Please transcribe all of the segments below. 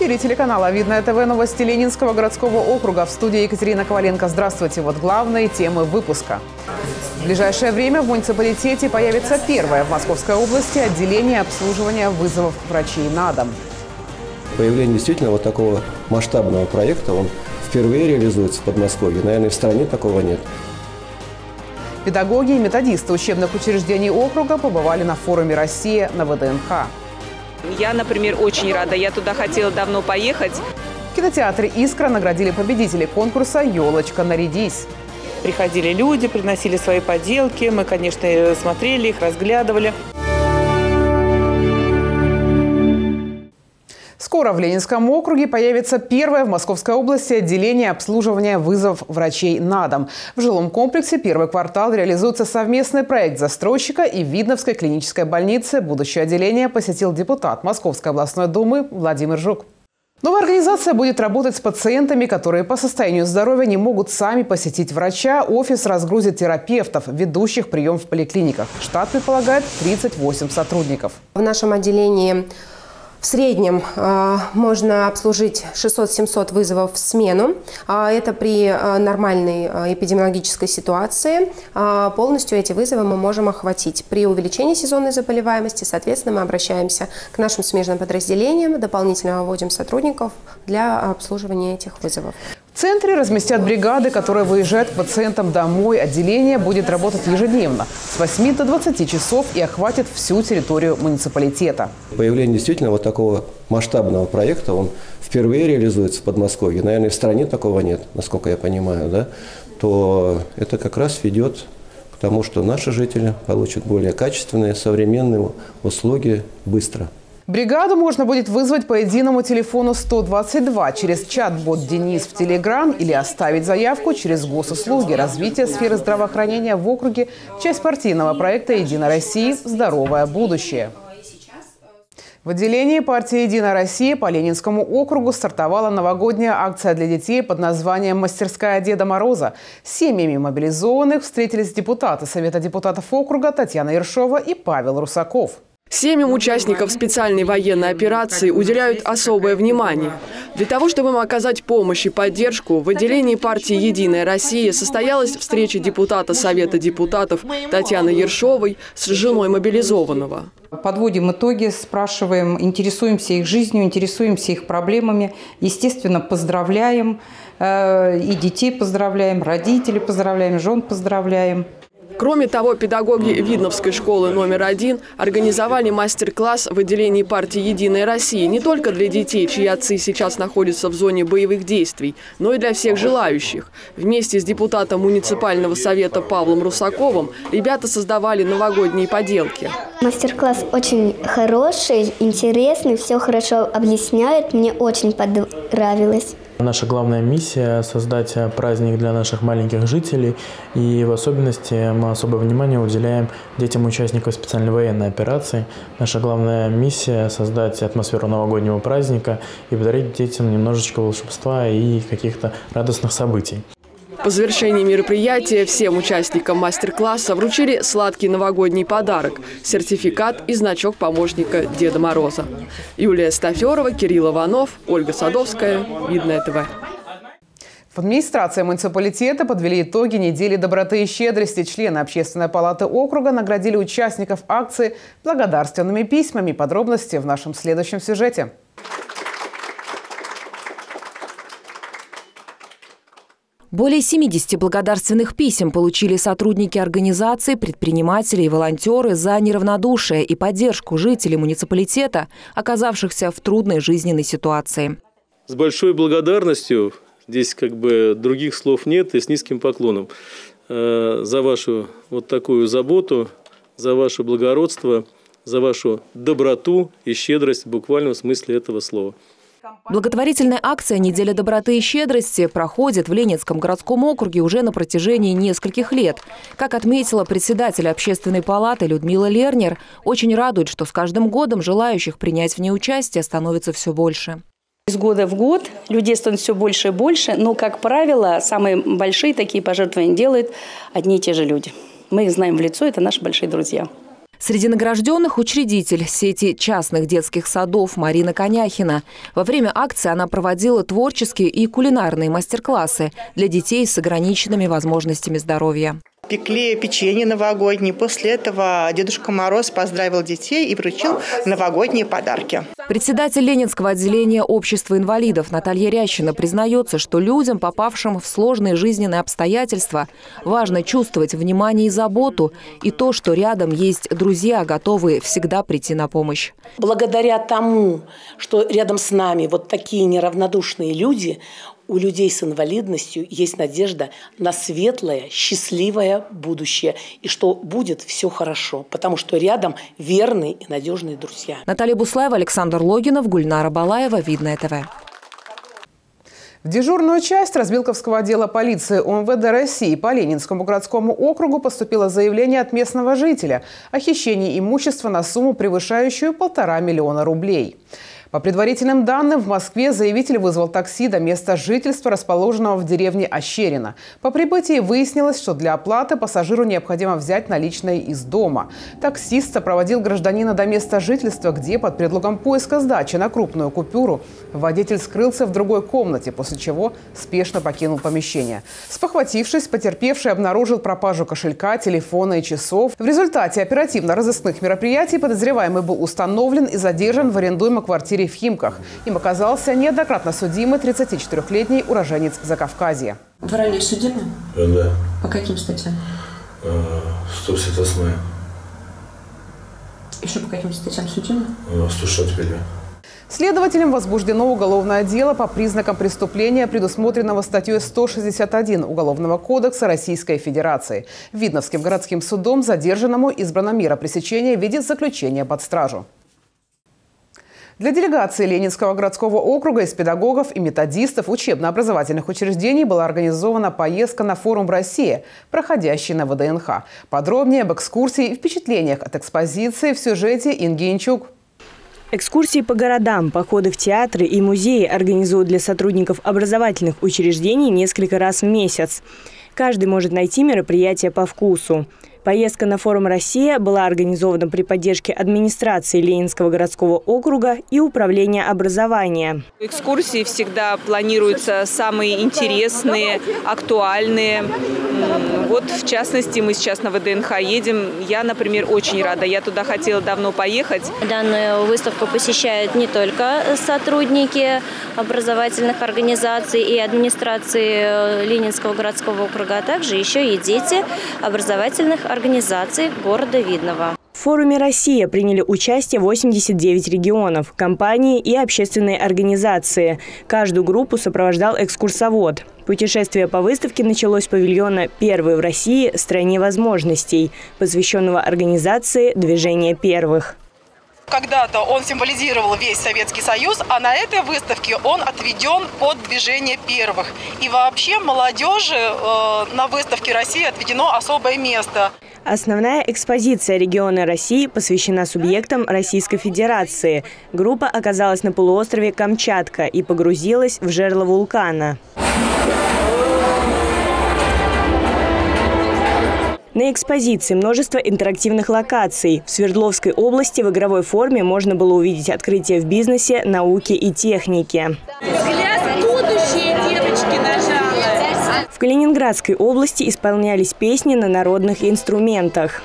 эфире телеканала «Видное ТВ» новости Ленинского городского округа. В студии Екатерина Коваленко. Здравствуйте. Вот главные темы выпуска. В ближайшее время в муниципалитете появится первое в Московской области отделение обслуживания вызовов врачей на дом. Появление действительно вот такого масштабного проекта, он впервые реализуется в Подмосковье. Наверное, в стране такого нет. Педагоги и методисты учебных учреждений округа побывали на форуме «Россия» на ВДНХ. Я, например, очень рада. Я туда хотела давно поехать. В кинотеатре «Искра» наградили победителей конкурса «Елочка, нарядись». Приходили люди, приносили свои поделки. Мы, конечно, смотрели их, разглядывали. Скоро в Ленинском округе появится первое в Московской области отделение обслуживания вызовов врачей на дом. В жилом комплексе «Первый квартал» реализуется совместный проект застройщика и Видновской клинической больницы. Будущее отделение посетил депутат Московской областной думы Владимир Жук. Новая организация будет работать с пациентами, которые по состоянию здоровья не могут сами посетить врача. Офис разгрузит терапевтов, ведущих прием в поликлиниках. Штат предполагает 38 сотрудников. В нашем отделении в среднем можно обслужить 600-700 вызовов в смену. Это при нормальной эпидемиологической ситуации. Полностью эти вызовы мы можем охватить. При увеличении сезонной заболеваемости, соответственно, мы обращаемся к нашим смежным подразделениям, дополнительно выводим сотрудников для обслуживания этих вызовов. В центре разместят бригады, которые выезжают к пациентам домой. Отделение будет работать ежедневно с 8 до 20 часов и охватит всю территорию муниципалитета. Появление действительно вот такого масштабного проекта, он впервые реализуется в Подмосковье. Наверное, в стране такого нет, насколько я понимаю, да? То это как раз ведет к тому, что наши жители получат более качественные, современные услуги быстро. Бригаду можно будет вызвать по единому телефону 122 через чат-бот «Денис» в Телеграм или оставить заявку через госуслуги, развитие сферы здравоохранения в округе, часть партийного проекта «Единая Россия. Здоровое будущее». В отделении партии «Единая Россия» по Ленинскому округу стартовала новогодняя акция для детей под названием «Мастерская Деда Мороза». С семьями мобилизованных встретились депутаты Совета депутатов округа Татьяна Ершова и Павел Русаков. Семьям участников специальной военной операции уделяют особое внимание. Для того, чтобы им оказать помощь и поддержку, в отделении партии «Единая Россия» состоялась встреча депутата Совета депутатов Татьяны Ершовой с женой мобилизованного. Подводим итоги, спрашиваем, интересуемся их жизнью, интересуемся их проблемами. Естественно, поздравляем, и детей поздравляем, родителей поздравляем, жен поздравляем. Кроме того, педагоги Видновской школы номер 1 организовали мастер-класс в отделении партии «Единая Россия» не только для детей, чьи отцы сейчас находятся в зоне боевых действий, но и для всех желающих. Вместе с депутатом муниципального совета Павлом Русаковым ребята создавали новогодние поделки. Мастер-класс очень хороший, интересный, все хорошо объясняют, мне очень понравилось. Наша главная миссия – создать праздник для наших маленьких жителей. И в особенности мы особое внимание уделяем детям участников специальной военной операции. Наша главная миссия – создать атмосферу новогоднего праздника и подарить детям немножечко волшебства и каких-то радостных событий. По завершении мероприятия всем участникам мастер-класса вручили сладкий новогодний подарок – сертификат и значок помощника Деда Мороза. Юлия Стаферова, Кирилл Иванов, Ольга Садовская, Видное ТВ. В администрации муниципалитета подвели итоги недели доброты и щедрости. Члены Общественной палаты округа наградили участников акции благодарственными письмами. Подробности в нашем следующем сюжете. Более 70 благодарственных писем получили сотрудники организаций, предприниматели и волонтеры за неравнодушие и поддержку жителей муниципалитета, оказавшихся в трудной жизненной ситуации. С большой благодарностью, здесь как бы других слов нет, и с низким поклоном за вашу вот такую заботу, за ваше благородство, за вашу доброту и щедрость в буквальном смысле этого слова. Благотворительная акция «Неделя доброты и щедрости» проходит в Ленинском городском округе уже на протяжении нескольких лет. Как отметила председатель Общественной палаты Людмила Лернер, очень радует, что с каждым годом желающих принять в ней участие становится все больше. Из года в год людей становится все больше и больше, но, как правило, самые большие такие пожертвования делают одни и те же люди. Мы их знаем в лицо, это наши большие друзья. Среди награжденных учредитель сети частных детских садов Марина Коняхина. Во время акции она проводила творческие и кулинарные мастер-классы для детей с ограниченными возможностями здоровья. Пекли печенье новогоднее. После этого Дедушка Мороз поздравил детей и вручил новогодние подарки. Председатель Ленинского отделения общества инвалидов Наталья Рящина признается, что людям, попавшим в сложные жизненные обстоятельства, важно чувствовать внимание и заботу, и то, что рядом есть друзья, готовые всегда прийти на помощь. Благодаря тому, что рядом с нами вот такие неравнодушные люди, у людей с инвалидностью есть надежда на светлое, счастливое будущее. И что будет все хорошо, потому что рядом верные и надежные друзья. Наталья Буслаева, Александр Логинов, Гульнара Балаева, Видное ТВ. В дежурную часть Развилковского отдела полиции УМВД России по Ленинскому городскому округу поступило заявление от местного жителя о хищении имущества на сумму, превышающую 1,5 миллиона рублей. По предварительным данным, в Москве заявитель вызвал такси до места жительства, расположенного в деревне Ощерина. По прибытии выяснилось, что для оплаты пассажиру необходимо взять наличные из дома. Таксист сопроводил гражданина до места жительства, где под предлогом поиска сдачи на крупную купюру водитель скрылся в другой комнате, после чего спешно покинул помещение. Спохватившись, потерпевший обнаружил пропажу кошелька, телефона и часов. В результате оперативно-розыскных мероприятий подозреваемый был установлен и задержан в арендуемой квартире в Химках. Им оказался неоднократно судимый 34-летний уроженец Закавказья. Вы ранее судимы? Да. По каким статьям? 158. Еще по каким статьям судимы? 165. Следователям возбуждено уголовное дело по признакам преступления, предусмотренного статьей 161 Уголовного кодекса Российской Федерации. Видновским городским судом задержанному избрана мера пресечения в виде заключения под стражу. Для делегации Ленинского городского округа из педагогов и методистов учебно-образовательных учреждений была организована поездка на форум «Россия», проходящий на ВДНХ. Подробнее об экскурсии и впечатлениях от экспозиции в сюжете Инги Инчук. Экскурсии по городам, походы в театры и музеи организуют для сотрудников образовательных учреждений несколько раз в месяц. Каждый может найти мероприятие по вкусу. Поездка на форум «Россия» была организована при поддержке администрации Ленинского городского округа и управления образования. Экскурсии всегда планируются самые интересные, актуальные. Вот, в частности, мы сейчас на ВДНХ едем. Я, например, очень рада. Я туда хотела давно поехать. Данную выставку посещают не только сотрудники образовательных организаций и администрации Ленинского городского округа, а также еще и дети образовательных организаций города Видного. В форуме «Россия» приняли участие 89 регионов, компании и общественные организации. Каждую группу сопровождал экскурсовод. Путешествие по выставке началось с павильона «Первый в России. Стране возможностей», посвященного организации «Движение первых». Когда-то он символизировал весь Советский Союз, а на этой выставке он отведен под движение первых. И вообще молодежи на выставке «Россия» отведено особое место. Основная экспозиция региона России посвящена субъектам Российской Федерации. Группа оказалась на полуострове Камчатка и погрузилась в жерло вулкана. На экспозиции множество интерактивных локаций. В Свердловской области в игровой форме можно было увидеть открытия в бизнесе, науке и технике. Взгляд в будущее, девочки, нажала. В Калининградской области исполнялись песни на народных инструментах.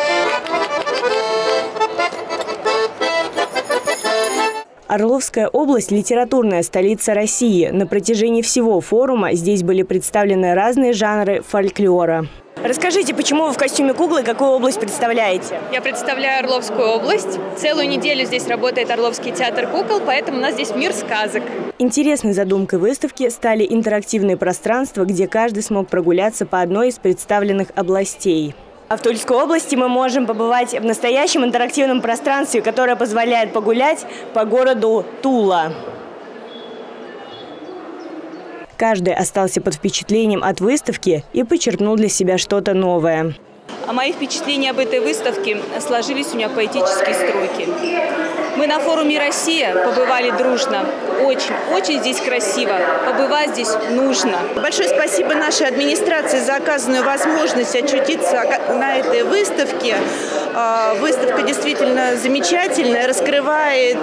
Орловская область – литературная столица России. На протяжении всего форума здесь были представлены разные жанры фольклора. Расскажите, почему вы в костюме куклы, какую область представляете? Я представляю Орловскую область. Целую неделю здесь работает Орловский театр кукол, поэтому у нас здесь мир сказок. Интересной задумкой выставки стали интерактивные пространства, где каждый смог прогуляться по одной из представленных областей. А в Тульской области мы можем побывать в настоящем интерактивном пространстве, которое позволяет погулять по городу Тула. Каждый остался под впечатлением от выставки и почерпнул для себя что-то новое. А мои впечатления об этой выставке сложились у меня в поэтические строки. Мы на форуме «Россия» побывали дружно. Очень здесь красиво. Побывать здесь нужно. Большое спасибо нашей администрации за оказанную возможность очутиться на этой выставке. Выставка действительно замечательная, раскрывает,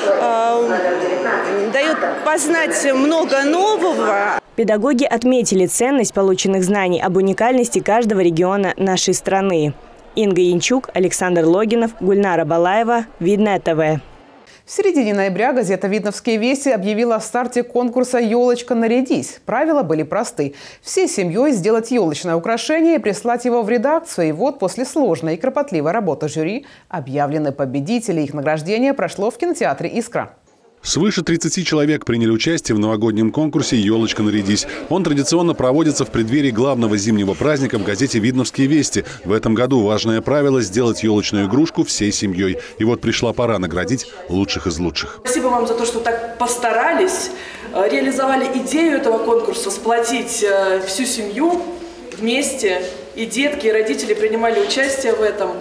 дает познать много нового. Педагоги отметили ценность полученных знаний об уникальности каждого региона нашей страны. Инга Янчук, Александр Логинов, Гульнара Балаева, Видное ТВ. В середине ноября газета «Видновские вести» объявила о старте конкурса «Елочка, нарядись». Правила были просты. Всей семьей сделать елочное украшение и прислать его в редакцию. И вот после сложной и кропотливой работы жюри объявлены победители. Их награждение прошло в кинотеатре «Искра». Свыше 30 человек приняли участие в новогоднем конкурсе «Елочка, нарядись». Он традиционно проводится в преддверии главного зимнего праздника в газете «Видновские вести». В этом году важное правило – сделать елочную игрушку всей семьей. И вот пришла пора наградить лучших из лучших. Спасибо вам за то, что так постарались, реализовали идею этого конкурса, сплотить всю семью вместе. И детки, и родители принимали участие в этом.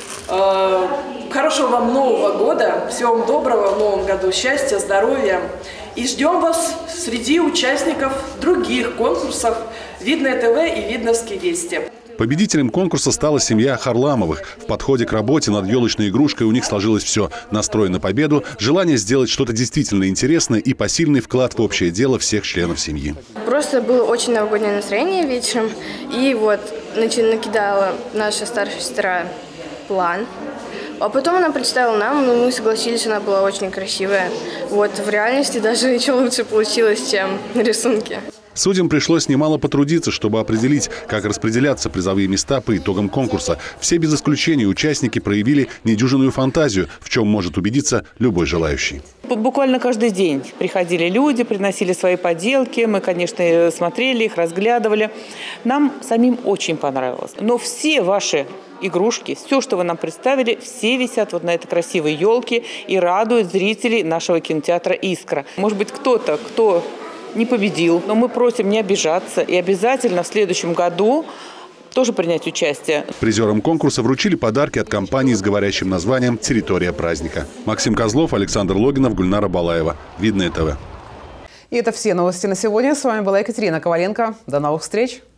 Хорошего вам Нового года, всего вам доброго в Новом году, счастья, здоровья. И ждем вас среди участников других конкурсов «Видное ТВ» и «Видновские вести». Победителем конкурса стала семья Харламовых. В подходе к работе над елочной игрушкой у них сложилось все. Настрой на победу, желание сделать что-то действительно интересное и посильный вклад в общее дело всех членов семьи. Просто было очень новогоднее настроение вечером. И вот накидала наша старшая сестра план. А потом она представила нам, но мы согласились, она была очень красивая. Вот в реальности даже еще лучше получилось, чем на рисунке. Судьям пришлось немало потрудиться, чтобы определить, как распределяться призовые места по итогам конкурса. Все без исключения участники проявили недюжинную фантазию, в чем может убедиться любой желающий. Буквально каждый день приходили люди, приносили свои поделки. Мы, конечно, смотрели их, разглядывали. Нам самим очень понравилось. Но все ваши игрушки, все, что вы нам представили, все висят вот на этой красивой елке и радуют зрителей нашего кинотеатра «Искра». Может быть, кто-то, кто не победил, но мы просим не обижаться и обязательно в следующем году тоже принять участие. Призерам конкурса вручили подарки от компании с говорящим названием «Территория праздника». Максим Козлов, Александр Логинов, Гульнара Балаева. Видное ТВ. И это все новости на сегодня. С вами была Екатерина Коваленко. До новых встреч.